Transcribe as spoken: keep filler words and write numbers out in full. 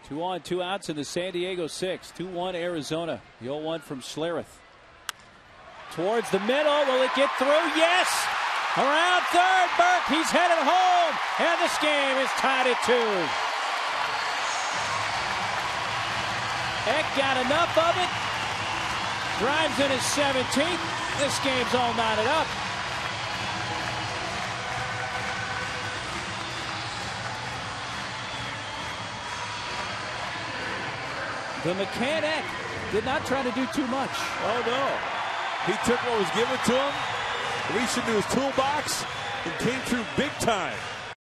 Two on, two outs in the San Diego six. two one Arizona. The oh one from Schlereth. Towards the middle. Will it get through? Yes! Around third. Burke. He's headed home. And this game is tied at two. Eck got enough of it. Drives in his seventeenth. This game's all knotted up. The mechanic did not try to do too much. Oh, no. He took what was given to him, reached into his toolbox, and came through big time.